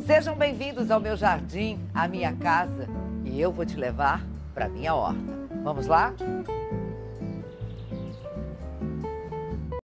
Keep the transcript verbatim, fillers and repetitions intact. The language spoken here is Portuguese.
Sejam bem-vindos ao meu jardim, à minha casa, e eu vou te levar para minha horta. Vamos lá?